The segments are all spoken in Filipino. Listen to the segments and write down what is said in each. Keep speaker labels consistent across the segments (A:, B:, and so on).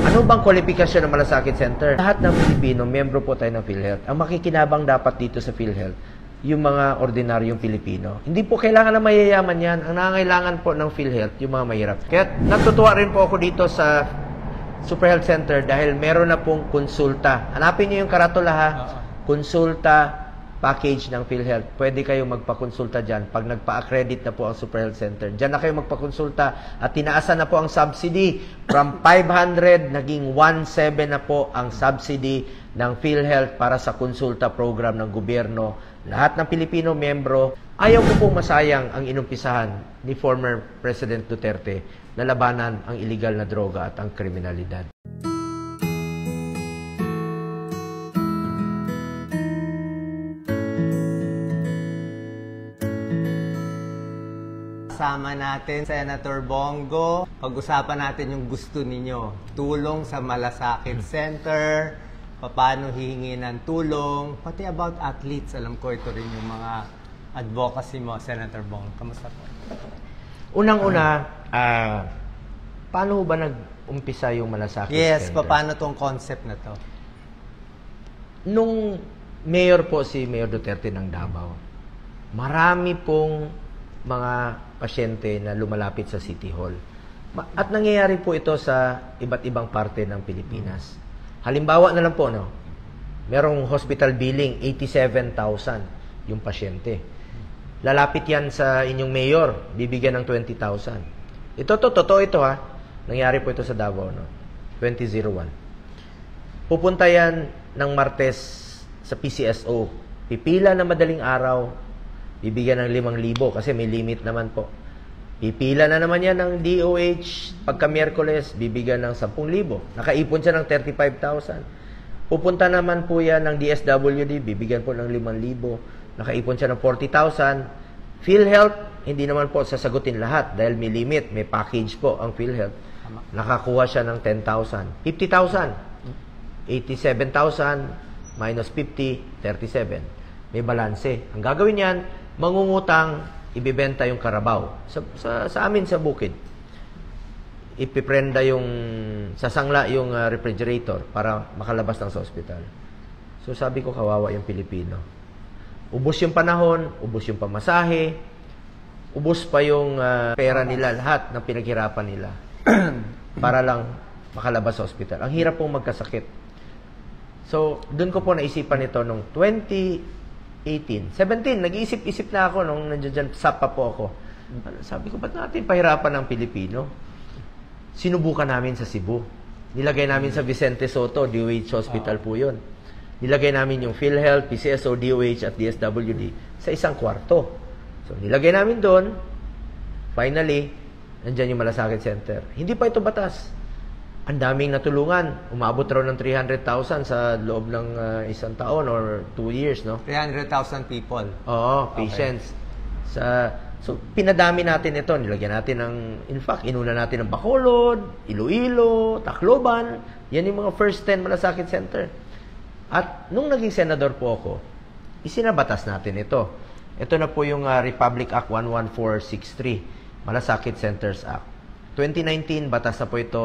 A: Ano bang kwalifikasyon ng Malasakit Center? Lahat ng Pilipino, miyembro po tayo ng PhilHealth. Ang makikinabang dapat dito sa PhilHealth, yung mga ordinaryong Pilipino. Hindi po kailangan na mayayaman yan. Ang nangangailangan po ng PhilHealth, yung mga mahirap. Kaya natutuwa rin po ako dito sa Super Health Center dahil meron na pong konsulta. Hanapin niyo yung karatula ha. Konsulta package ng PhilHealth. Pwede kayong magpakonsulta dyan pag nagpa-accredit na po ang Super Health Center. Dyan na kayo magpakonsulta at tinaasan na po ang subsidy from 500 naging 1.7 na po ang subsidy ng PhilHealth para sa konsulta program ng gobyerno. Lahat ng Pilipino miyembro, ayaw ko pong masayang ang inumpisahan ni former President Duterte na labanan ang illegal na droga at ang kriminalidad.
B: Kasama natin, Senator Bongo. Pag-usapan natin yung gusto ninyo. Tulong sa Malasakit Center, paano hihingi ng tulong, pati about athletes. Alam ko ito rin yung mga advocacy mo, Senator Bongo. Kamusta po?
A: Unang-una, paano ba nag-umpisa yung Malasakit
B: Yes,
A: Center?
B: paano tong concept na to?
A: Nung mayor po si Mayor Duterte ng Davao, marami pong mga pasyente na lumalapit sa City Hall. At nangyayari po ito sa iba't ibang parte ng Pilipinas. Halimbawa na lang po, no? Merong hospital billing, 87,000 yung pasyente. Lalapit yan sa inyong mayor, bibigyan ng 20,000. Totoo ito ha. Nangyari po ito sa Davao, no? 2001. Pupunta yan ng Martes sa PCSO. Pipila na madaling araw, bibigyan ng 5,000 kasi may limit naman po. Pipila na naman yan ng DOH pagka Miyerkules, bibigyan ng 10,000. Nakaipon siya ng 35,000. Pupunta naman po yan ng DSWD, bibigyan po ng 5,000. Nakaipon siya ng 40,000. PhilHealth, hindi naman po sasagutin lahat dahil may limit, may package po ang PhilHealth. Nakakuha siya ng 10,000. 50,000. 87,000 minus 50, 37. May balanse. Ang gagawin yan, mangungutang, ibibenta yung karabaw. Sa amin sa bukid, ipiprenda yung, sasangla yung refrigerator para makalabas ng sa ospital. So sabi ko, kawawa yung Pilipino. Ubus yung panahon, ubus yung pamasahe, ubus pa yung pera nila, lahat ng pinaghirapan nila para lang makalabas sa ospital. Ang hirap pong magkasakit. So, doon ko po naisipan ito nung 2018. 17, nag-iisip-isip na ako nung nandiyan sapa po ako. Sabi ko, ba't natin pahirapan ng Pilipino? Sinubukan namin sa Cebu. Nilagay namin sa Vicente Soto, DOH Hospital po yun. Nilagay namin yung PhilHealth, PCSO, DOH at DSWD sa isang kwarto. So, nilagay namin doon. Finally, nandiyan yung Malasakit Center. Hindi pa ito batas. Ang daming natulungan. Umabot raw ng 300,000 sa loob ng isang taon or 2 years, no?
B: 300,000 people.
A: Oo, patients. Okay. So, pinadami natin ito. Nilagyan natin ng, in fact, inuna natin ng Bacolod, Iloilo, Tacloban. Yan yung mga first 10 Malasakit Center. At nung naging senador po ako, isinabatas natin ito. Ito na po yung Republic Act 11463, Malasakit Centers Act. 2019, batas na po ito.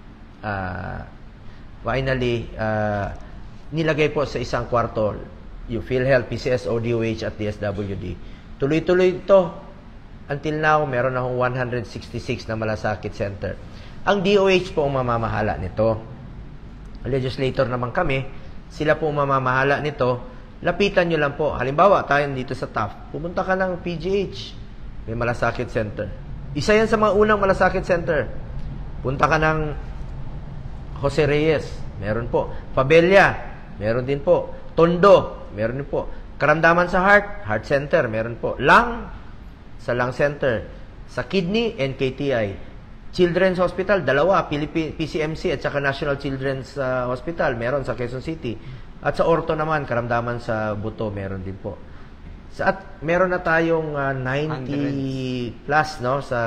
A: Finally, nilagay po sa isang kwarto yung PhilHealth, PCSO, DOH at DSWD. Tuloy-tuloy ito. Until now, meron akong 166 na Malasakit Center. Ang DOH po ang mamamahala nito. Legislator naman kami, sila po ang mamamahala nito. Lapitan nyo lang po. Halimbawa, tayo dito sa TAF. Pumunta ka ng PGH. May Malasakit Center. Isa yan sa mga unang Malasakit Center. Punta ka ng Jose Reyes, meron po. Pabella, meron din po. Tondo, meron din po. Karamdaman sa Heart Center, meron po. Lung, sa Lung Center. Sa Kidney, NKTI. Children's Hospital, dalawa, PCMC at saka National Children's Hospital, meron sa Quezon City. At sa Orto naman, karamdaman sa buto, meron din po. At meron na tayong 90 plus, no, sa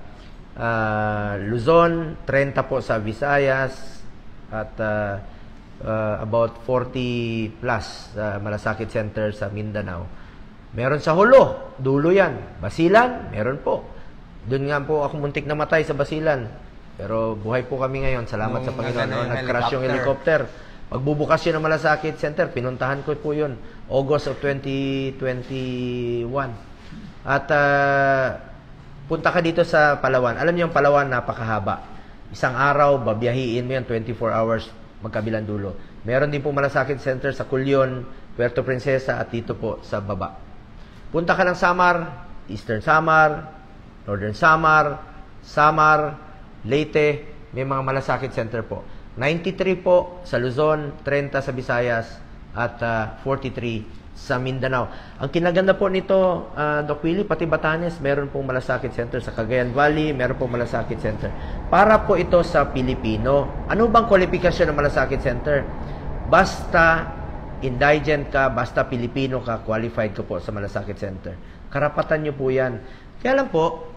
A: Luzon, 30 po sa Visayas, at about 40 plus sa Malasakit Center sa Mindanao. Meron sa Hulo, dulo yan. Basilan, meron po. Doon nga po ako muntik na matay sa Basilan. Pero buhay po kami ngayon. Salamat sa
B: Nung
A: Panginoon.
B: nagano yung
A: Nag-crash yung helicopter. Pagbubukas yun ng Malasakit Center, pinuntahan ko po yun. August of 2021. At punta ka dito sa Palawan. Alam niyo yung Palawan, napakahaba. Isang araw, babiyahiin mo yan, 24 hours, magkabilang dulo. Meron din po Malasakit Center sa Culion, Puerto Princesa, at dito po sa baba. Punta ka ng Samar, Eastern Samar, Northern Samar, Samar, Leyte, may mga Malasakit Center po. 93 po sa Luzon, 30 sa Visayas, at 43 sa Mindanao. Ang kinaganda po nito, Doc Willie, pati Batanes, meron pong Malasakit Center. Sa Cagayan Valley, meron pong Malasakit Center. Para po ito sa Pilipino. Ano bang kwalifikasyon ng Malasakit Center? Basta indigent ka, basta Pilipino ka, qualified ka po sa Malasakit Center. Karapatan nyo po yan. Kaya lang po,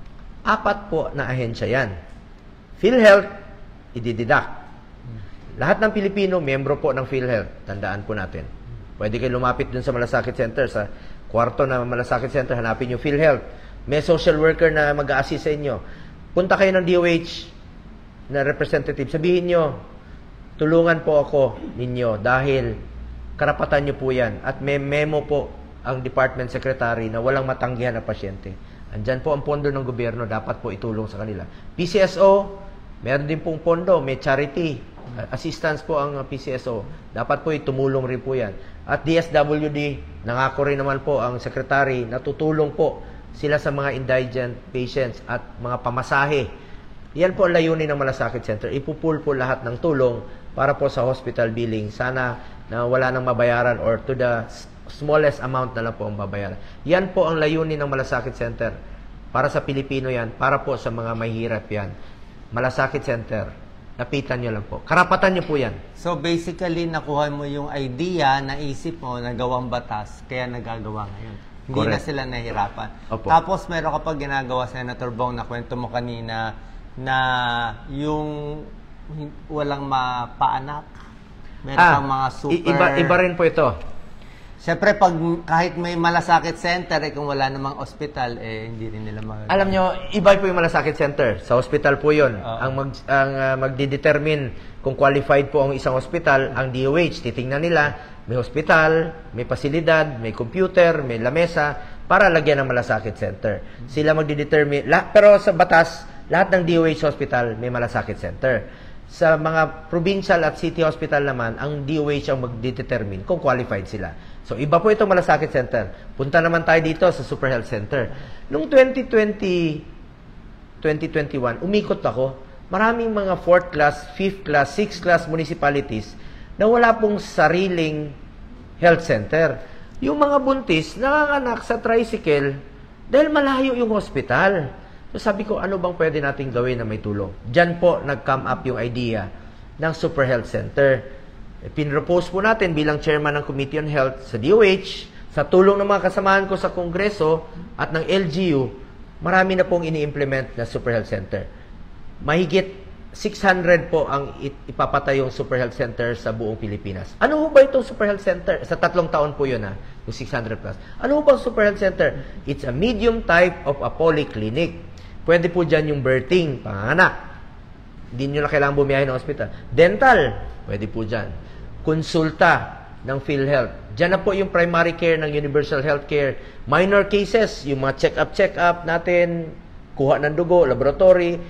A: 4 po na ahensya yan. PhilHealth, idididak. Lahat ng Pilipino, miyembro po ng PhilHealth. Tandaan po natin. Pwede kayo lumapit dun sa Malasakit Center. Sa kwarto na Malasakit Center, hanapin nyo PhilHealth. May social worker na mag-a-assist sa inyo. Punta kayo ng DOH na representative. Sabihin nyo, tulungan po ako ninyo dahil karapatan nyo po yan. At may memo po ang Department Secretary na walang matanggihan na pasyente. Andyan po ang pondo ng gobyerno, dapat po itulong sa kanila. PCSO, meron din pong pondo, may charity. Assistance po ang PCSO. Dapat po tumulong rin po yan. At DSWD, nangako rin naman po ang Secretary na tutulong po sila sa mga indigent patients at mga pamasahe. Yan po ang layunin ng Malasakit Center. Ipupul po lahat ng tulong para po sa hospital billing. Sana na wala nang mabayaran or to the smallest amount na lang po ang babayaran. Yan po ang layunin ng Malasakit Center. Para sa Pilipino yan, para po sa mga mahirap yan. Malasakit Center, lapitan nyo lang po. Karapatan nyo po yan.
B: So basically, nakuha mo yung idea, naisip mo, nagawang batas, kaya nagagawa ngayon. Hindi
A: Correct.
B: na sila nahihirapan.
A: Opo.
B: Tapos meron ka pag ginagawa, Senator Bong, na kwento mo kanina, na yung walang mapaanak. Meron kang mga super...
A: Iba rin po ito.
B: Siyempre, kahit may Malasakit Center, kung wala namang ospital, hindi rin nila magagawa.
A: Alam nyo, iba po yung Malasakit Center. Sa hospital po yun.
B: Oo.
A: Ang magdidetermine kung qualified po ang isang hospital, ang DOH. Titingnan nila, may hospital, may pasilidad, may computer, may lamesa, para lagyan ng Malasakit Center. Sila magdidetermine. Pero sa batas, lahat ng DOH hospital may Malasakit Center. Sa mga provincial at city hospital naman, ang DOH ang magdetermine kung qualified sila. So, iba po itong Malasakit Center. Punta naman tayo dito sa Super Health Center. Noong 2021, umikot ako. Maraming mga 4th class, 5th class, 6th class municipalities na wala pong sariling health center. Yung mga buntis, nanganganak sa tricycle dahil malayo yung hospital. So sabi ko, ano bang pwede natin gawin na may tulong? Diyan po nag-come up yung idea ng Super Health Center. Pinropose po natin bilang chairman ng Committee on Health sa DOH, sa tulong ng mga kasamahan ko sa Kongreso at ng LGU, marami na pong ini-implement na Super Health Center. Mahigit 600 po ang ipapatay yung Super Health Center sa buong Pilipinas. Ano ba itong Super Health Center? Sa 3 taon po yun, yung 600 plus. Ano ba ang Super Health Center? It's a medium type of a polyclinic. Pwede po dyan yung birthing, panganak. Hindi nyo na kailangan bumiyahe ng hospital. Dental, pwede po dyan. Konsulta ng PhilHealth. Diyan na po yung primary care ng Universal Healthcare. Minor cases, yung mga check-up natin, kuha ng dugo, laboratory,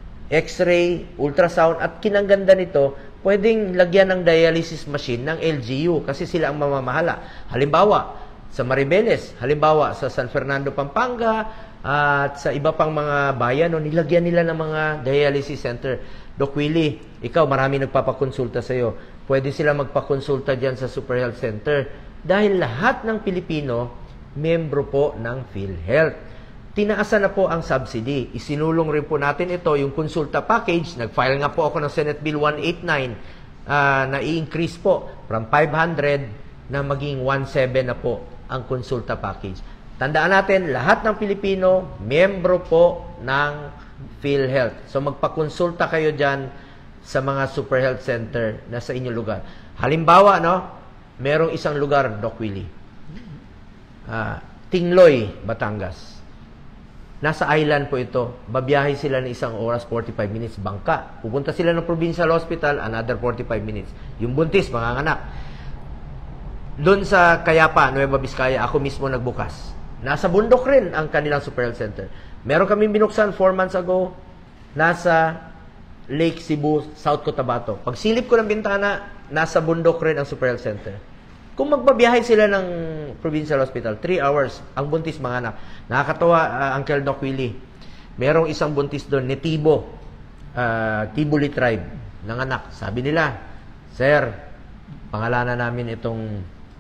A: x-ray, ultrasound, at kinangganda nito, pwedeng lagyan ng dialysis machine ng LGU kasi sila ang mamamahala. Halimbawa, sa Maribeles, halimbawa sa San Fernando, Pampanga, at sa iba pang mga bayan, nilagyan nila ng mga dialysis center. Doc Willie, ikaw, marami nagpapakonsulta sa iyo. Pwede sila magpakonsulta dyan sa Super Health Center dahil lahat ng Pilipino, membro po ng PhilHealth. Tinaasan na po ang subsidy. Isinulong rin po natin ito, yung konsulta package. Nag-file nga po ako ng Senate Bill 189 na i-increase po from 500 na maging 1.7 na po ang konsulta package. Tandaan natin, lahat ng Pilipino, membro po ng PhilHealth. So magpakonsulta kayo dyan sa mga Super Health Center na sa inyong lugar. Halimbawa, merong isang lugar, Doc Willie. Tingloy, Batangas. Nasa island po ito. Babiyahe sila ng 1 oras, 45 minutes, bangka. Pupunta sila ng provincial hospital, another 45 minutes. Yung buntis, manganganak. Doon sa Cayapa, Nueva Vizcaya, ako mismo nagbukas. Nasa bundok rin ang kanilang Super Health Center. Meron kaming binuksan 4 months ago, nasa Lake Cebu, South Cotabato. Pag silip ko ng bintana, nasa bundok rin ang Super Health Center. Kung magbabiyahe sila ng provincial hospital, 3 hours, ang buntis manganak. Nakakatawa, Uncle Doc Willie. Merong isang buntis doon, ni Tibo, Tibuli tribe, nanganak. Sabi nila, Sir, pangalanan namin itong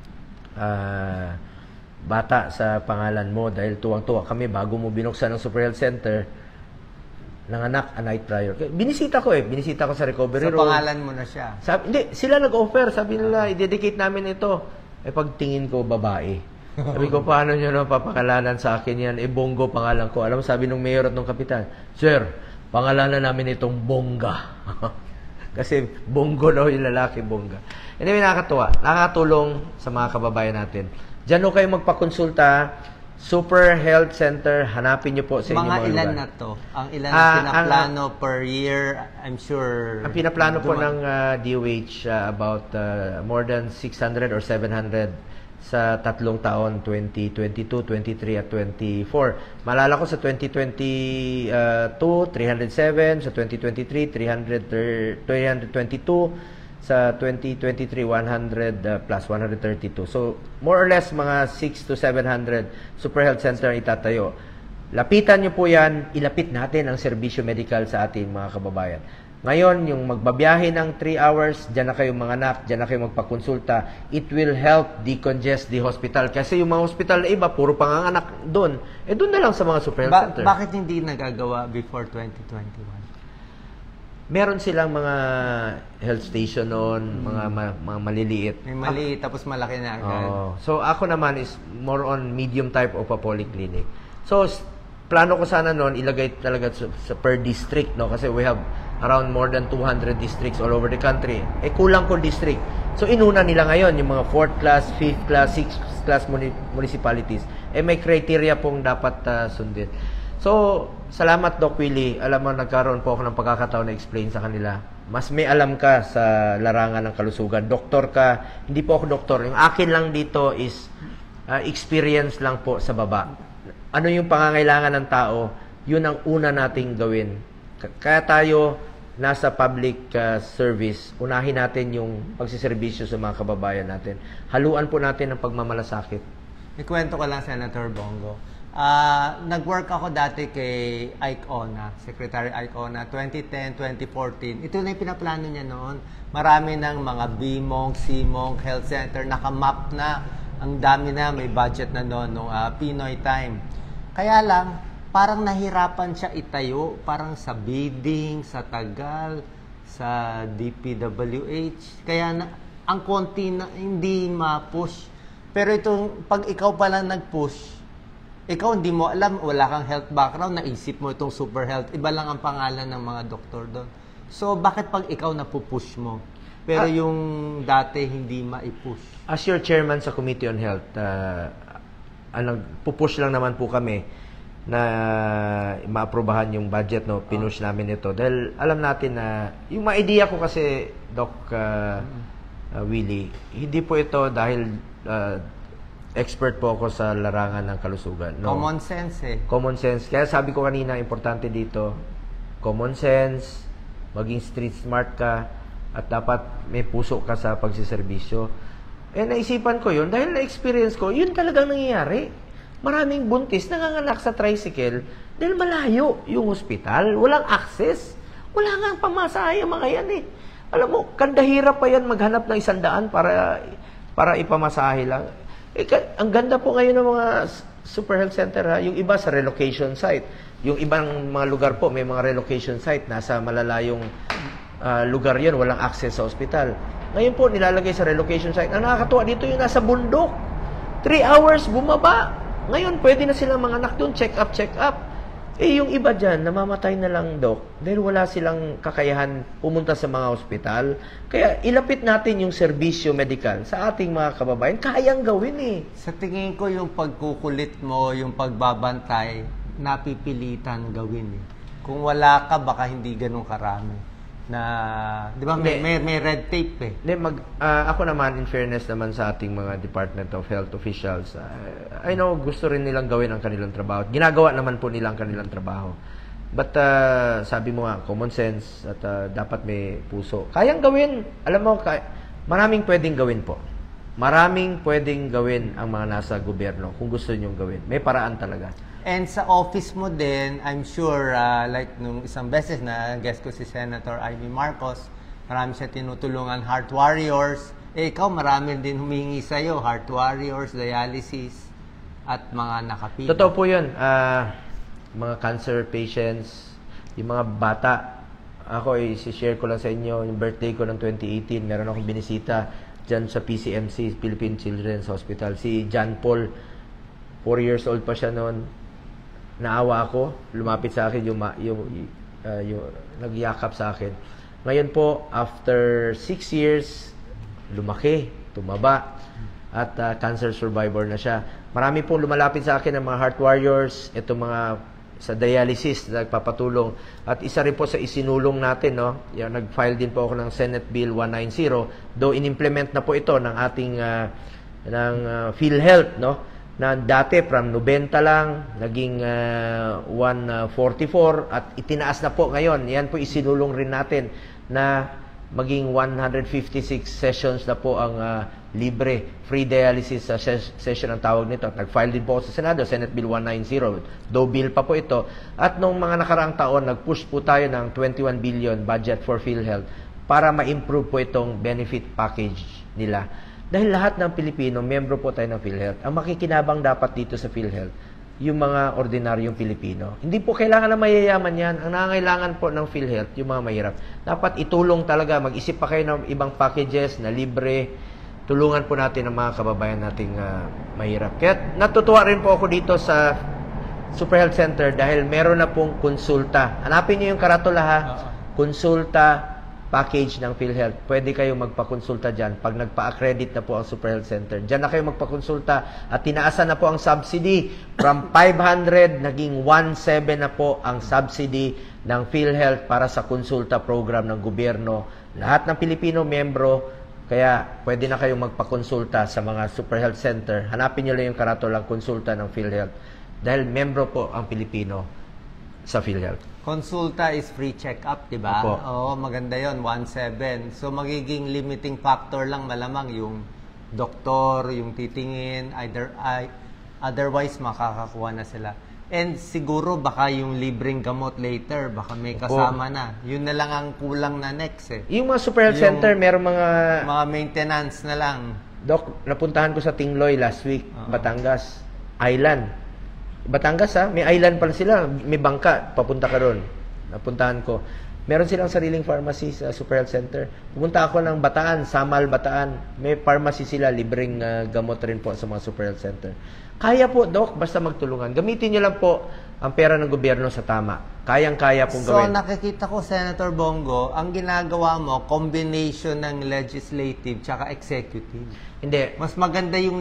A: bata sa pangalan mo dahil tuwang-tuwa kami bago mo binuksan ng Super Health Center, nanganak a night prior. Binisita ko sa recovery room.
B: So, pangalan mo na siya?
A: Hindi, sila nag-offer. Sabi nila, i-dedicate namin ito. Pagtingin ko, babae. Sabi ko, paano nyo na papakalanan sa akin yan? Bongo pangalan ko. Alam mo, sabi nung mayor at nung kapitan, Sir, pangalanan namin itong Bongga. Kasi Bongo daw yung lalaki, Bongga. Anyway, nakakatuwa. Nakakatulong sa mga kababayan natin. Diyan kayo magpakonsulta. Super Health Center, hanapin niyo po sa inyong mga lugar. Mga ilan
B: na to? Ang ilan pinaplano per year? I'm sure...
A: Ang pinaplano po ng DOH about more than 600 or 700 sa 3 taon, 2022, 23 at 24. Malala ko sa 2022, 307, sa 2023, 322, sa 2023, 100 plus 132. So, more or less, mga 600 to 700 Super Health Center itatayo. Lapitan nyo po yan, ilapit natin ang serbisyo medical sa ating mga kababayan. Ngayon, yung magbabiyahe ng 3 hours, dyan na kayo manganak, dyan na kayo magpakonsulta, it will help decongest the hospital. Kasi yung mga hospital na iba, puro panganganak doon. Doon na lang sa mga Super Health Center.
B: Bakit hindi nagagawa before 2021?
A: Meron silang mga health station noon, mga maliliit.
B: May maliit, tapos malaki na agad.
A: So, ako naman is more on medium type of a polyclinic. So, plano ko sana noon, ilagay talaga sa per district, no? Kasi we have around more than 200 districts all over the country. Kulang ko district. So, inuna nila ngayon, yung mga 4th class, 5th class, 6th class municipalities. May criteria pong dapat sundin. So, salamat Doc Willie. Alam mo, nagkaroon po ako ng pagkakataon na explain sa kanila. Mas may alam ka sa larangan ng kalusugan. Doktor ka. Hindi po ako doktor. Yung akin lang dito is experience lang po sa baba. Ano yung pangangailangan ng tao, yun ang una nating gawin. Kaya tayo, nasa public service, unahin natin yung pagsiservisyo sa mga kababayan natin. Haluan po natin ang pagmamalasakit.
B: Ikwento ko lang, Senator Bongo. Nag-work ako dati kay Ike Ona, Secretary Ike Ona, 2010, 2014. Ito na yung pinaplano niya noon. Marami ng mga BMONG, CMONG, health center, nakamap na. Ang dami na, may budget na noon, nung Pinoy time. Kaya lang, parang nahirapan siya itayo, parang sa bidding, sa Tagal, sa DPWH. Kaya ang konti na hindi ma-push. Pero itong, pag ikaw pa lang nag-push, ikaw hindi mo alam, wala kang health background, naisip mo itong super health, iba lang ang pangalan ng mga doktor doon. So, bakit pag ikaw napupush mo? Pero yung dati hindi maipush.
A: As your chairman sa Committee on Health, pupush lang naman po kami na maaprobahan yung budget, no? Pinush namin ito. Dahil alam natin na, yung mga idea ko kasi, Doc Willie, hindi po ito dahil expert po ako sa larangan ng kalusugan. No?
B: Common sense
A: Common sense. Kaya sabi ko kanina, importante dito, common sense, maging street smart ka, at dapat may puso ka sa pagsiservisyo. Naisipan ko yun, dahil na-experience ko, yun talagang nangyayari. Maraming buntis nanganganak sa tricycle dahil malayo yung hospital, walang access. Wala nga pamasahe ang mga yan Alam mo, kandahirap pa yan maghanap ng 100 para ipamasahe lang. Ang ganda po ngayon ng mga Super Health Center, yung iba sa relocation site. Yung ibang mga lugar po, may mga relocation site, nasa malalayong lugar yun, walang access sa hospital. Ngayon po, nilalagay sa relocation site. Ang nakakatuwa dito yung nasa bundok. 3 hours, bumaba. Ngayon, pwede na silang mga anak doon, check up. Yung iba dyan, namamatay na lang, Doc, dahil wala silang kakayahan pumunta sa mga ospital. Kaya ilapit natin yung serbisyo medikal sa ating mga kababayan. Kayang gawin
B: Sa tingin ko, yung pagkukulit mo, yung pagbabantay, napipilitan gawin eh. Kung wala ka, baka hindi ganun karami. Na, di ba, may red tape eh.
A: Hindi, ako naman, in fairness naman sa ating mga Department of Health officials, I know gusto rin nilang gawin ang kanilang trabaho. Ginagawa naman po nila ang kanilang trabaho. But sabi mo nga, common sense at dapat may puso. Kayang gawin. Alam mo, maraming pwedeng gawin po. Maraming pwedeng gawin ang mga nasa gobyerno kung gusto nyong gawin. May paraan talaga.
B: And sa office mo din, I'm sure, like nung isang beses na guest ko si Senator Amy Marcos, marami siya tinutulungan heart warriors. Ikaw, marami din humingi sa'yo, heart warriors, dialysis, at mga nakapila.
A: Totoo po yun. Mga cancer patients, yung mga bata. Ako, i-share ko lang sa inyo, yung birthday ko ng 2018, meron akong binisita dyan sa PCMC, Philippine Children's Hospital. Si John Paul, 4 years old pa siya noon. Naawa ako, lumapit sa akin yung nagyakap sa akin. Ngayon po, after 6 years, lumaki, tumaba, at cancer survivor na siya. Marami pong lumalapit sa akin ng mga heart warriors, itong mga sa dialysis na nagpapatulong. At isa rin po sa isinulong natin, no? Yung, nag-file din po ako ng Senate Bill 190, though in-implement na po ito ng ating PhilHealth, no? Na dati from 90 lang, naging 144 at itinaas na po ngayon. Yan po isinulong rin natin na maging 156 sessions na po ang libre, free dialysis session ang tawag nito. Nag-file din po ako sa Senado, Senate Bill 190. Though bill pa po ito. At nung mga nakaraang taon, nag-push po tayo ng 21 billion budget for PhilHealth para ma-improve po itong benefit package nila. Dahil lahat ng Pilipino, membro po tayo ng PhilHealth. Ang makikinabang dapat dito sa PhilHealth, yung mga ordinaryong Pilipino. Hindi po kailangan na mayayaman yan. Ang nangangailangan po ng PhilHealth, yung mga mahirap. Dapat itulong talaga. Mag-isip pa kayo ng ibang packages na libre. Tulungan po natin ang mga kababayan nating mahirap. Kaya natutuwa rin po ako dito sa Super Health Center dahil meron na pong konsulta. Hanapin niyo yung karatula ha. Konsulta package ng PhilHealth. Pwede kayong magpakonsulta dyan pag nagpa-accredit na po ang Super Health Center. Dyan na kayo magpakonsulta at tinaasan na po ang subsidy from 500 naging 1.7 na po ang subsidy ng PhilHealth para sa konsulta program ng gobyerno. Lahat ng Pilipino membro, kaya pwede na kayong magpakonsulta sa mga Super Health Center. Hanapin nyo lang yung karatulang konsulta ng PhilHealth dahil membro po ang Pilipino sa PhilHealth.
B: Konsulta is free check-up, di ba?
A: Opo.
B: Oo, maganda yon 1.7. So, magiging limiting factor lang malamang yung doktor, yung titingin, otherwise makakakuha na sila. And siguro baka yung libreng gamot later, baka may kasama na. Yun na lang ang kulang na next eh.
A: Yung mga Super Health Center, meron
B: mga maintenance na lang.
A: Doc, napuntahan ko sa Tingloy last week, Batangas, Island. Batangas may island pala sila, may bangka, papunta ka ron. Napuntahan ko. Meron silang sariling pharmacy sa Super Health Center. Pumunta ako ng Bataan, Samal, Bataan. May pharmacy sila, libreng gamot rin po sa mga Super Health Center. Kaya po, Doc, basta magtulungan. Gamitin nyo lang po ang pera ng gobyerno sa tama. Kayang-kaya pong gawin.
B: So, nakikita ko, Senator Bongo, ang ginagawa mo, combination ng legislative tsaka executive.
A: Hindi.
B: Mas maganda yung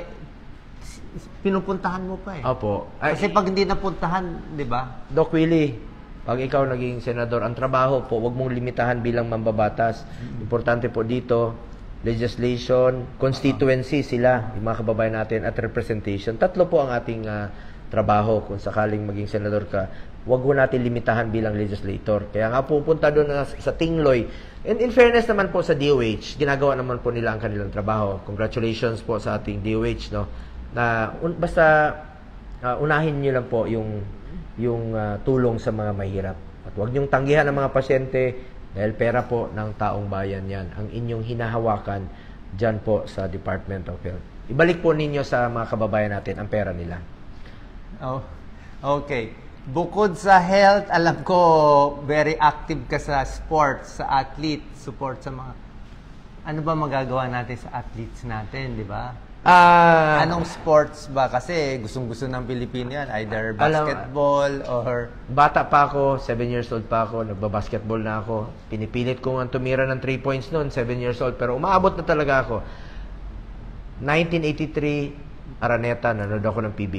B: pinupuntahan mo pa eh.
A: Opo.
B: Kasi pag hindi napuntahan, di ba?
A: Doc Willie, pag ikaw naging senador, ang trabaho po, wag mong limitahan bilang mambabatas. Importante po dito, legislation, constituency sila, yung mga kababayan natin, at representation. Tatlo po ang ating trabaho kung sakaling maging senador ka. Wag ho natin limitahan bilang legislator. Kaya nga pupunta doon sa Tingloy. And in fairness naman po sa DOH, ginagawa naman po nila ang kanilang trabaho. Congratulations po sa ating DOH, no? Na basta unahin niyo lang po yung tulong sa mga mahirap. At huwag niyong tanggihan ang mga pasyente dahil pera po ng taong bayan yan. Ang inyong hinahawakan dyan po sa Department of Health. Ibalik po ninyo sa mga kababayan natin ang pera nila.
B: Oh, okay. Bukod sa health, alam ko very active ka sa sports, sa athlete, support sa mga... Ano ba magagawa natin sa athletes natin, di ba? Anong sports ba? Kasi gustong-gusto ng Pilipino yan. Either basketball or...
A: Bata pa ako, 7 years old pa ako, nagbabasketball na ako. Pinipilit ko nga tumira ng 3 points noon, 7 years old. Pero umaabot na talaga ako. 1983, Araneta, nanood ako ng PBA.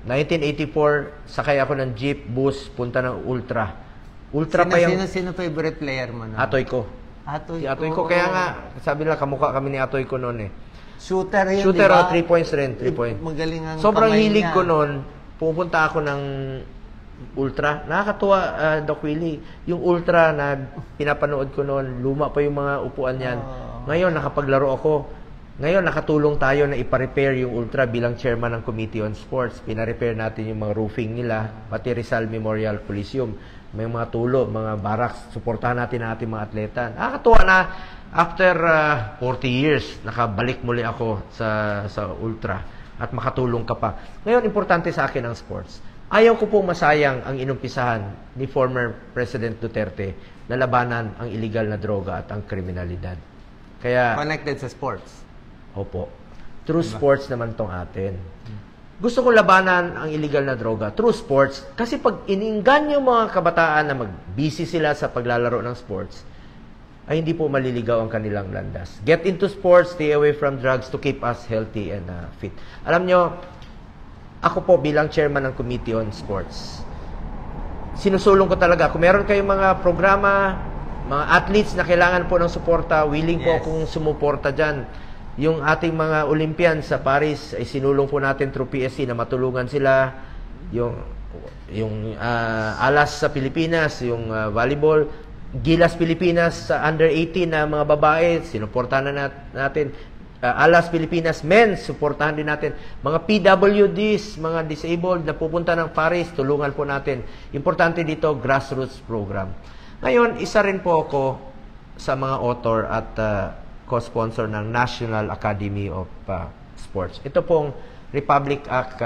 A: 1984, sakay ako ng jeep, bus, punta ng Ultra. Ultra pa yung...
B: Sino favorite player mo na?
A: Atoy ko.
B: Atoy
A: Si Atoy ko. Kaya nga, sabi nila, kamukha kami ni Atoy ko noon eh.
B: Shooter yun,
A: Shooter,
B: di ba?
A: 3 points rin, 3 points.
B: Magaling ang
A: Sobrang
B: kamay
A: hilig
B: niya.
A: ko noon, pupunta ako ng Ultra. Nakakatuwa, Doc Willie. Yung Ultra na pinapanood ko noon, luma pa yung mga upuan niyan. Ngayon, nakapaglaro ako. Ngayon, nakatulong tayo na ipa-repair yung Ultra bilang chairman ng Committee on Sports. Pina-repair natin yung mga roofing nila, pati Rizal Memorial Coliseum. May mga tulo, mga barracks. Suportahan natin ang ating mga atleta. Nakakatuwa na after 40 years, nakabalik muli ako sa Ultra at makatulong ka pa. Ngayon, importante sa akin ang sports. Ayaw ko pong masayang ang inumpisahan ni former President Duterte na labanan ang illegal na droga at ang kriminalidad. Kaya,
B: Connected sa sports.
A: opo, through sports naman tong atin. Gusto ko labanan ang illegal na droga through sports kasi pag iniinggan yung mga kabataan na mag-busy sila sa paglalaro ng sports, ay hindi po maliligaw ang kanilang landas. Get into sports, stay away from drugs to keep us healthy and fit. Alam nyo, ako po bilang chairman ng Committee on Sports, sinusulong ko talaga, kung meron kayong mga programa, mga athletes na kailangan po ng suporta, willing po akong sumuporta dyan. Yung ating mga Olympians sa Paris, ay sinulong po natin through PSC na matulungan sila. Yung Alas sa Pilipinas, yung volleyball, Gilas Pilipinas sa under 18 na mga babae, sinuportahan na natin. Alas Pilipinas men, suportahan din natin. Mga PWDs, mga disabled na pupunta ng Paris, tulungan po natin. Importante dito, grassroots program. Ngayon, isa rin po ako sa mga author at co-sponsor ng National Academy of Sports. Ito pong Republic Act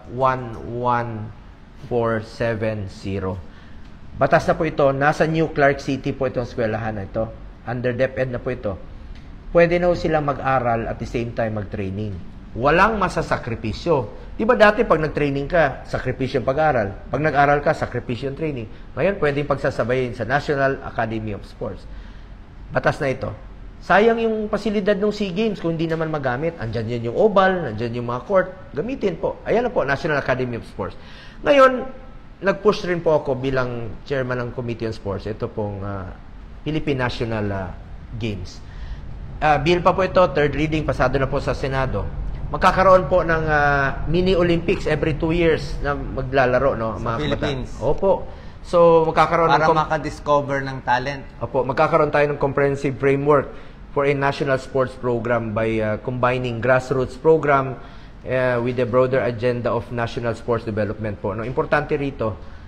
A: 11470. Batas na po ito, nasa New Clark City po itong eskwelahan na ito. Under DepEd na po ito. Pwede na silang mag-aral at the same time mag-training. Walang masasakripisyo. Di ba dati pag nag-training ka, sakripisyo yung pag-aral. Pag nag-aral ka, sakripisyo yung training. Ngayon, pwedeng pagsasabayin sa National Academy of Sports. Batas na ito. Sayang yung pasilidad ng SEA Games kung hindi naman magamit. Andyan yan yung oval, andyan yung mga court. Gamitin po. Ayan na po, National Academy of Sports. Ngayon, nag-push rin po ako bilang chairman ng Committee on Sports. Ito pong Philippine National Games. Bill pa po ito, third reading, pasado na po sa Senado. Magkakaroon po ng mini Olympics every 2 years na maglalaro, no?
B: Sa Philippines.
A: Opo. So, magkakaroon
B: para makadiscover ng talent.
A: Opo, magkakaroon tayo ng comprehensive framework for a national sports program by combining grassroots program with the broader agenda of national sports development po. No, importante rito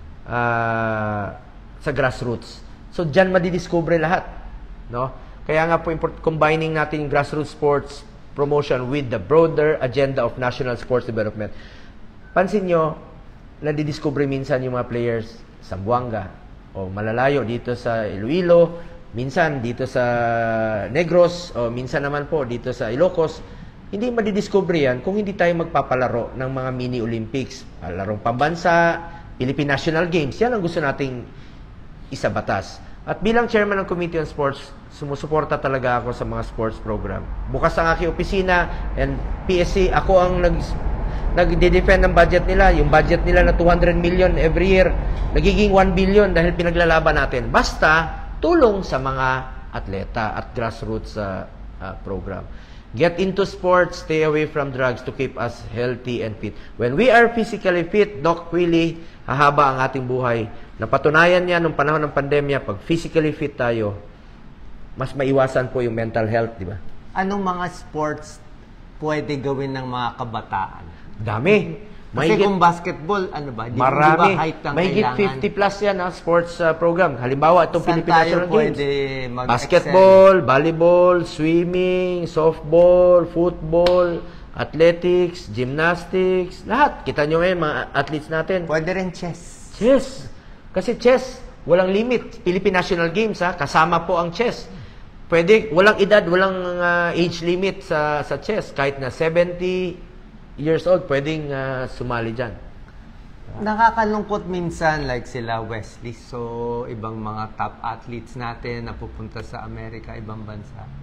A: sa grassroots. So diyan madidiscover lahat, no? Kaya nga po combining natin yung grassroots sports promotion with the broader agenda of national sports development. Pansin nyo, nadidiscover minsan yung mga players sa Buanga o malalayo dito sa Iloilo, minsan dito sa Negros o minsan naman po dito sa Ilocos. Hindi madidiscover yan kung hindi tayo magpapalaro ng mga mini Olympics, larong pambansa, Philippine National Games. Yan ang gusto nating isabatas. At bilang chairman ng Committee on Sports, sumusuporta talaga ako sa mga sports program. Bukas ang aking opisina and PSC, ako ang nagde-defend ng budget nila. Yung budget nila na 200 million every year, nagiging 1 billion dahil pinaglalaban natin. Basta, tulong sa mga atleta at grassroots program. Get into sports, stay away from drugs to keep us healthy and fit. When we are physically fit, Doc Willie, hahaba ang ating buhay. Napatunayan niya nung panahon ng pandemya, pag physically fit tayo, mas maiwasan po yung mental health, di ba?
B: Anong mga sports pwede gawin ng mga kabataan?
A: Dami.
B: Kasi kung basketball, ano ba?
A: Marami.
B: Di ba height ang
A: Mahigit
B: kailangan?
A: 50 plus yan sports program. Halimbawa, itong
B: Saan
A: Philippine
B: tayo
A: National Games.
B: pwede mag-excel?
A: Basketball, volleyball, swimming, softball, football, athletics, gymnastics, lahat. Kita nyo ngayon, mga athletes natin.
B: Pwede rin chess.
A: Chess. Kasi chess, walang limit. Philippine National Games, kasama po ang chess. Pwede, walang edad, walang age limit sa chess. Kahit na 70 years old, pwedeng sumali dyan.
B: Nakakalungkot minsan like sila Wesley. So, ibang mga top athletes natin na pupunta sa Amerika, ibang bansa.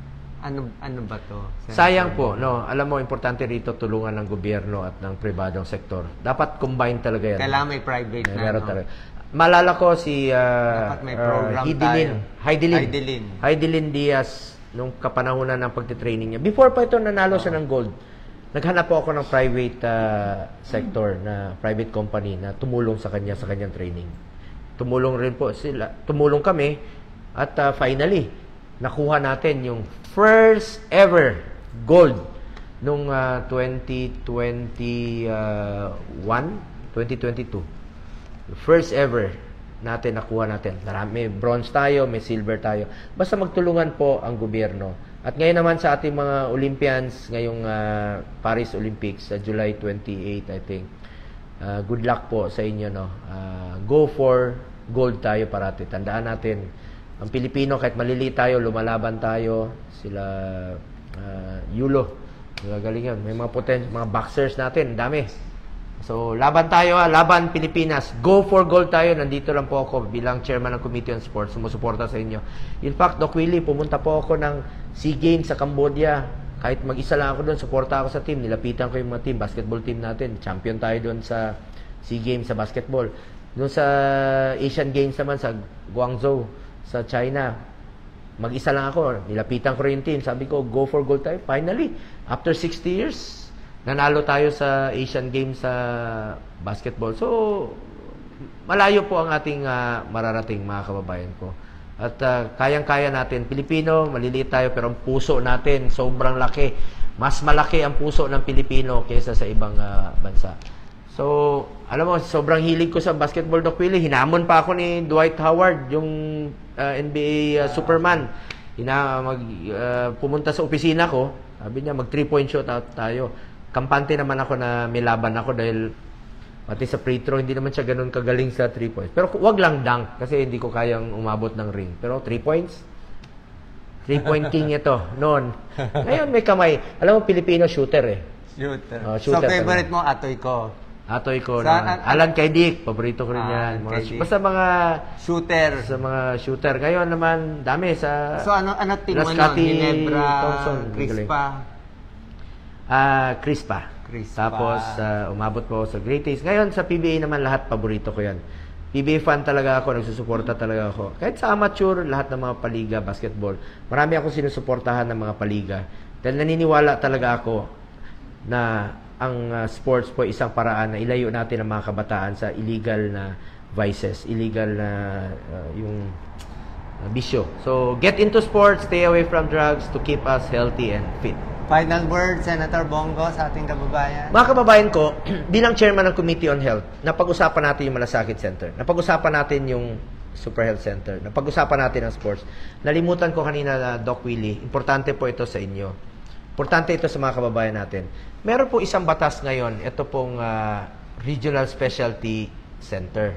B: Ano ba to?
A: Sayang po, no. Alam mo, importante rito tulungan ng gobyerno at ng pribadong sektor. Dapat combine talaga yan.
B: Kailangan may private na,
A: Meron
B: no?
A: talaga. Malala ko si
B: Dapat may program
A: Heidelin Diaz nung kapanahunan ng pagtitraining niya. Before pa ito, nanalo siya ng gold. Naghanap po ako ng private sector, na private company na tumulong sa kanyang training. Tumulong rin po sila. Tumulong kami at finally, nakuha natin yung first ever gold nung 2022. First ever natin nakuha natin. May bronze tayo, may silver tayo. Basta magtulungan po ang gobyerno. At ngayon naman sa ating mga Olympians, ngayong Paris Olympics sa July 28, I think. Good luck po sa inyo, no. Go for gold tayo parati. Tandaan natin, ang Pilipino kahit maliliit tayo, lumalaban tayo. Sila Yulo. Gagaling yan. May mga boxers natin, dami. So, laban tayo, laban Pilipinas. Go for gold tayo. Nandito lang po ako bilang chairman ng Committee on Sports. Sumusuporta sa inyo. In fact, Doc Willie, pumunta po ako ng SEA Games sa Cambodia. Kahit mag-isa lang ako doon, suporta ako sa team. Nilapitan ko yung mga team, basketball team natin. Champion tayo doon sa SEA Games sa basketball. Doon sa Asian Games naman sa Guangzhou, sa China. Mag-isa lang ako. Nilapitan ko rin yung team. Sabi ko, go for gold tayo. Finally, after 60 years, nanalo tayo sa Asian Games sa basketball. So, malayo po ang ating mararating, mga kababayan ko. At kayang-kaya natin. Pilipino, maliliit tayo, pero ang puso natin, sobrang laki. Mas malaki ang puso ng Pilipino kaysa sa ibang bansa. So, alam mo, sobrang hilig ko sa basketball, Doc Willie. Hinamon pa ako ni Dwight Howard, yung NBA Superman. Pumunta sa opisina ko. Sabi niya, mag 3-point shootout tayo. Kampante naman ako na may laban ako dahil pati sa free throw, hindi naman siya ganun kagaling sa 3 points. Pero wag lang dunk kasi hindi ko kayang umabot ng ring. Pero 3 points, 3-point king ito noon. Ngayon may kamay. Alam mo, Pilipino shooter eh.
B: Shooter.
A: Shooter
B: So, favorite mo, Atoy ko.
A: Atoy ko.
B: Sa-
A: Alan Kaydik, paborito ko rin yan. Basta mga
B: Shooter.
A: sa mga shooter. Ngayon naman, dami sa
B: So, ano team mo nun?
A: Rascati,
B: Ginebra,
A: Thompson,
B: Crispa.
A: Crispa.
B: Crispa.
A: Tapos, umabot po ako sa Great Taste. Ngayon, sa PBA naman, lahat paborito ko yan. PBA fan talaga ako, nagsusuporta talaga ako. Kahit sa amateur, lahat ng mga paliga, basketball, marami ako sinusuportahan ng mga paliga. Dahil naniniwala talaga ako na ang sports po isang paraan na ilayo natin ang mga kabataan sa illegal na vices, illegal na yung bisyo. So, get into sports, stay away from drugs to keep us healthy and fit.
B: Final word, Senator Bongo, sa ating kababayan.
A: Mga kababayan ko, bilang chairman ng Committee on Health, napag-usapan natin yung Malasakit Center. Napag-usapan natin yung Super Health Center. Napag-usapan natin ang sports. Nalimutan ko kanina na Doc Willie, importante po ito sa inyo. Importante ito sa mga kababayan natin. Meron po isang batas ngayon, ito pong Regional Specialty Center.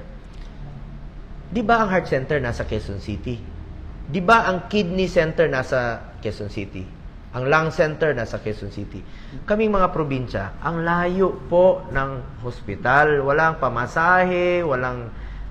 A: Di ba ang Heart Center nasa Quezon City? Di ba ang Kidney Center nasa Quezon City? Ang Lung Center nasa Quezon City. Kaming mga probinsya, ang layo po ng hospital. Walang pamasahe, walang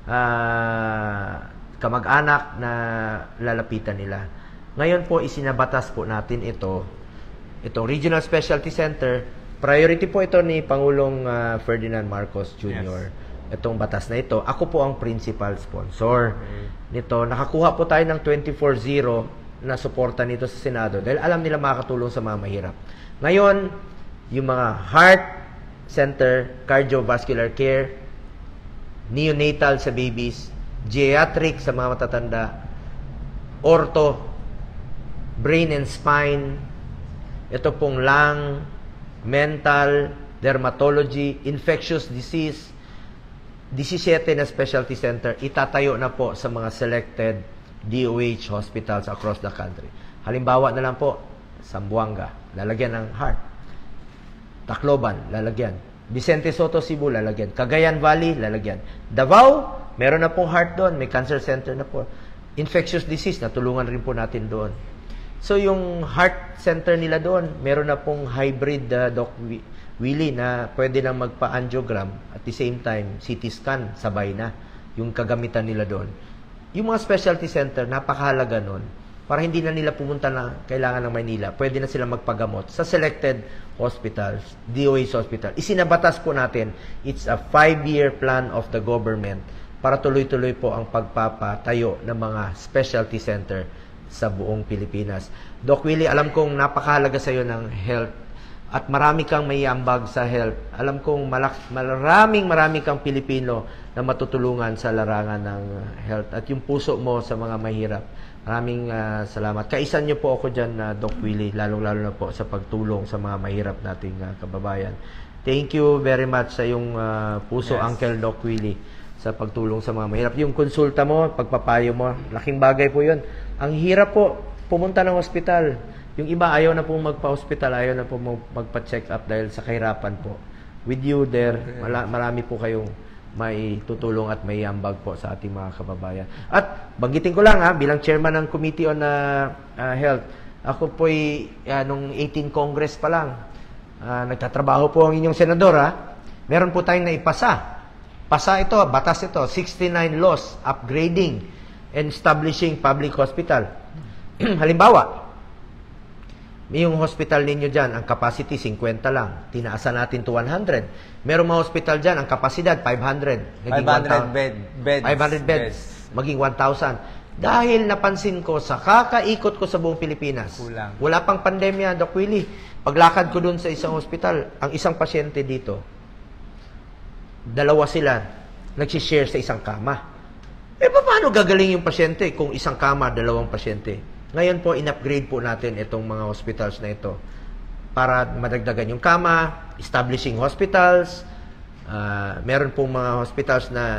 A: kamag-anak na lalapitan nila. Ngayon po, isinabatas po natin itong Regional Specialty Center. Priority po ito ni Pangulong Ferdinand Marcos Jr. Yes. Itong batas na ito. Ako po ang principal sponsor nito. Nakakuha po tayo ng 24-0 na suporta nito sa Senado dahil alam nila makakatulong sa mga mahirap. Ngayon, yung mga heart center, cardiovascular care, neonatal sa babies, geriatric sa mga matatanda, ortho, brain and spine, ito pong lung, mental, dermatology, infectious disease, 17 na specialty center, itatayo na po sa mga selected DOH hospitals across the country. Halimbawa na lang po, Zamboanga, lalagyan ng heart. Tacloban, lalagyan. Vicente Soto, Cebu, lalagyan. Cagayan Valley, lalagyan. Davao, meron na pong heart doon. May cancer center na po. Infectious disease, natulungan rin po natin doon. So, yung heart center nila doon, meron na pong hybrid Doc Willie na pwede nang magpa-angiogram at the same time, CT scan, sabay na yung kagamitan nila doon. Yung mga specialty center, napakahalaga nun. para hindi na nila pumunta na kailangan ng Maynila. Pwede na sila magpagamot sa selected hospitals, DOH hospital. Isinabatas po natin, it's a 5-year plan of the government para tuloy-tuloy po ang pagpapatayo ng mga specialty center sa buong Pilipinas. Doc Willie, alam kong napakahalaga sa iyo ng health at marami kang maiambag sa health. Alam kong marami kang Pilipino na matutulungan sa larangan ng health at yung puso mo sa mga mahirap. Maraming salamat. Kaisan niyo po ako dyan, Doc Willie, lalong-lalo na po sa pagtulong sa mga mahirap nating kababayan. Thank you very much sa yung puso,
B: Yes.
A: Uncle Doc Willie, sa pagtulong sa mga mahirap. Yung konsulta mo, pagpapayo mo, laking bagay po yun. Ang hirap po, pumunta ng hospital. Yung iba ayaw na po magpa-hospital, ayaw na po magpa-check up dahil sa kahirapan po. With you there, marami po kayong may tutulong at may ambag po sa ating mga kababayan. At banggitin ko lang bilang chairman ng Committee on Health, ako po'y nung 18 Congress pa lang, nagtatrabaho po ang inyong senador. Meron po tayong naipasa. Pasa ito, batas ito, 69 laws, upgrading and establishing public hospital. Halimbawa, yung hospital ninyo dyan, ang capacity 50 lang. Tinaasan natin to 100. Merong mga hospital dyan, ang kapasidad 500.
B: 500 beds.
A: 500 beds. Maging 1,000. Dahil napansin ko sa kakaikot ko sa buong Pilipinas,
B: Kulang.
A: wala pang pandemya, Doc Willie. Paglakad ko dun sa isang hospital, ang isang pasyente dito, dalawa sila nagsishare sa isang kama. Paano gagaling yung pasyente kung isang kama, dalawang pasyente? Ngayon po, in-upgrade po natin itong mga hospitals na ito para madagdagan yung kama, establishing hospitals, meron pong mga hospitals na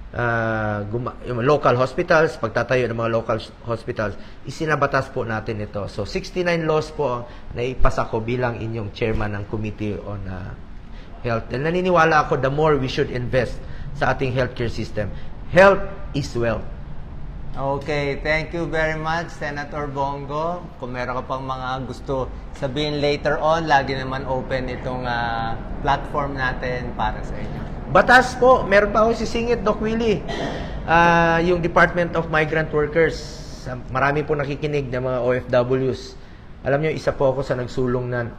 A: yung local hospitals, pagtatayo ng mga local hospitals, isinabatas po natin ito. So, 69 laws po na ipasa ko bilang inyong chairman ng Committee on Health. And naniniwala ako, the more we should invest sa ating healthcare system. Health is wealth.
B: Okay, thank you very much, Senator Bongo. Kung meron ka pang mga gusto sabihin later on, lagi naman open itong platform natin para sa inyo.
A: Batas po, meron pa ako sisingit, Doc Willie. Yung Department of Migrant Workers, marami po nakikinig ng mga OFWs. Alam nyo, isa po ako sa nagsulong na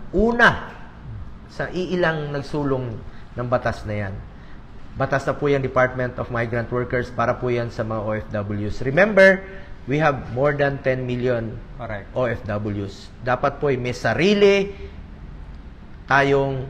A: sa iilang nagsulong ng batas na yan. Batas na po yan, Department of Migrant Workers, para po yan sa mga OFWs. Remember, we have more than 10 million
B: Correct.
A: OFWs. Dapat po may sarili tayong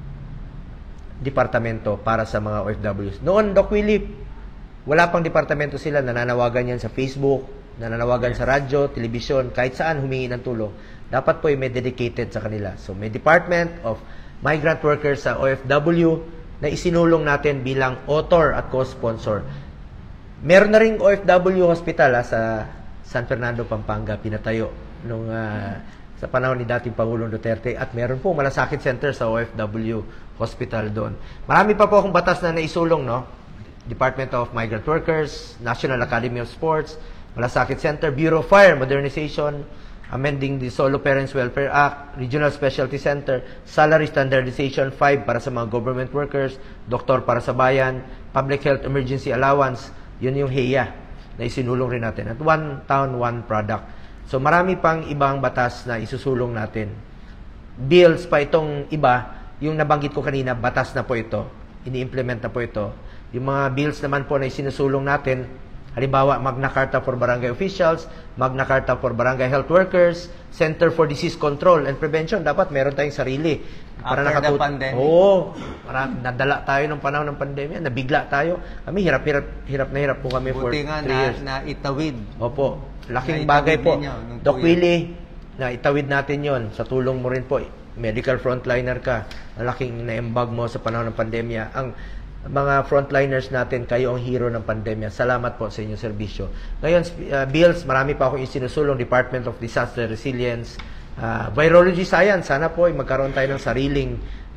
A: departamento para sa mga OFWs. Noon, Doc Willie, wala pang departamento sila. Nananawagan yan sa Facebook, nananawagan sa radyo, telebisyon, kahit saan humingi ng tulong. Dapat po may dedicated sa kanila. So, may Department of Migrant Workers sa OFW na isinulong natin bilang author at co-sponsor. Meron na ring OFW hospital sa San Fernando, Pampanga, pinatayo nung sa panahon ni dating Pangulong Duterte, at meron po malasakit center sa OFW hospital doon. Marami pa po akong batas na naisulong, no? Department of Migrant Workers, National Academy of Sports, Malasakit Center, Bureau of Fire Modernization, amending the Solo Parents Welfare Act, Regional Specialty Center, Salary Standardization 5 para sa mga government workers, Doktor para sa Bayan, Public Health Emergency Allowance, yun yung HEA na isinulong rin natin. At One Town, One Product. So marami pang ibang batas na isusulong natin. Bills pa itong iba, yung nabanggit ko kanina, batas na po ito. Ini-implement na po ito. Yung mga bills naman po na isinusulong natin, halimbawa, Magna Carta for Barangay Officials, Magna Carta for Barangay Health Workers, Center for Disease Control and Prevention. Dapat meron tayong sarili.
B: After the pandemic.
A: Oo. Nadala tayo ng panahon ng pandemya. Nabigla tayo. Kami, hirap na hirap po kami for
B: Buti nga
A: 3 years.
B: na itawid.
A: Opo. Laking
B: Na
A: bagay
B: itawid
A: po.
B: ninyo nung 2
A: Doc
B: years.
A: Willie, na itawid natin yon sa tulong mo rin po. Medical frontliner ka. Laking na-embag mo sa panahon ng pandemya. Ang mga frontliners natin, kayo ang hero ng pandemya. Salamat po sa inyong serbisyo. Ngayon, bills, marami pa akong isinusulong, Department of Disaster Resilience, Virology Science, sana po magkaroon tayo ng sariling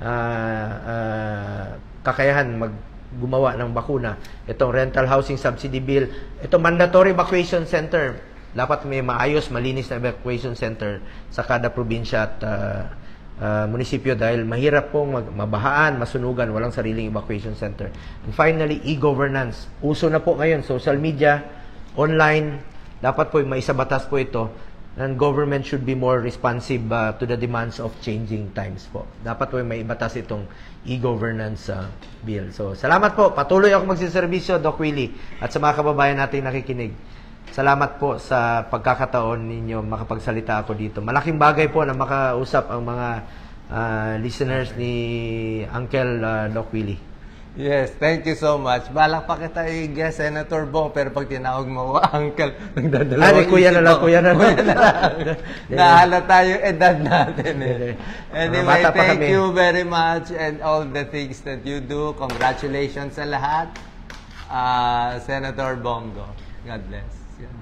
A: kakayahan gumawa ng bakuna. Itong Rental Housing Subsidy Bill, itong Mandatory Evacuation Center, dapat may maayos, malinis na evacuation center sa kada probinsya at munisipyo dahil mahirap pong mabahaan, masunugan, walang sariling evacuation center. And finally, e-governance. Uso na po ngayon, social media, online, dapat po maisabatas po ito, and government should be more responsive to the demands of changing times po. Dapat po may ibatas itong e-governance bill. So, salamat po. Patuloy ako magsiservisyo, Doc Willie, at sa mga kababayan nating nakikinig. Salamat po sa pagkakataon ninyo makapagsalita ako dito. Malaking bagay po na makausap ang mga listeners ni Uncle Doc Willie.
B: Yes, thank you so much. Balak pa kita i-guess, Senator Bong, pero pag tinawag mo ako, Uncle, nagdadalawang
A: kuya na lang,
B: ako.
A: kuya na lang.
B: Nahalata yung edad natin eh. Anyway,
A: Bata pa
B: thank
A: kami.
B: you very much and all the things that you do. Congratulations sa lahat. Senator Bongo. God bless.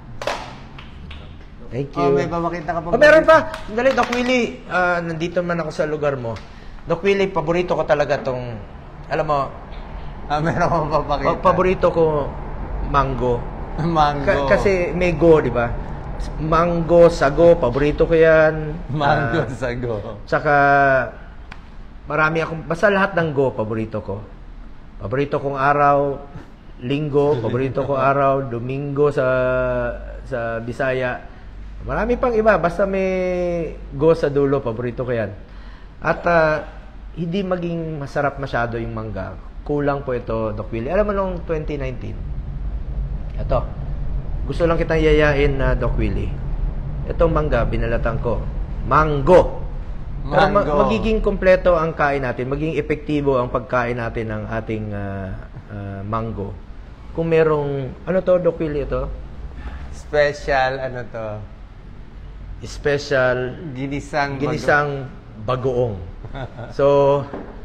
A: Thank
B: Oh,
A: you.
B: may pamakita ka pa.
A: Meron pa. Dali, Doc Willie, nandito man ako sa lugar mo. Doc Willie, paborito ko talaga tong, alam mo,
B: Meron ka pa papakita.
A: paborito ko mango.
B: Mango.
A: Kasi may go, di ba? Mango, sago, paborito ko yan.
B: Mango, sago.
A: Tsaka, marami akong, basta lahat ng go, paborito ko. Paborito kong araw, linggo, paborito ko araw, domingo sa Bisaya. Marami pang iba, basta may go sa dulo, paborito ko yan. At hindi maging masarap masyado yung mangga. Kulang po ito, Doc Willie. Alam mo nung 2019, ito, gusto lang kitang yayain na Doc Willie. Itong mangga, binalatan ko. Mango! Pero
B: Mango.
A: magiging kompleto ang kain natin, magiging epektibo ang pagkain natin ng ating mango. Kung merong, ano to, Doc Willie, ito?
B: Special, ano to?
A: Special
B: Ginisang
A: bagoong. So,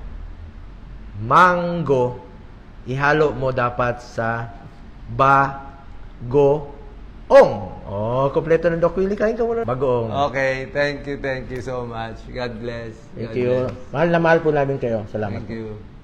A: mango, ihalo mo dapat sa bagoong. Oh, kompleto ng Doc Willie. Kain ka muna. Bagoong.
B: Okay, thank you so much. God bless.
A: Thank
B: God
A: you.
B: bless.
A: Mahal na mahal po namin kayo. Salamat.
B: Thank you.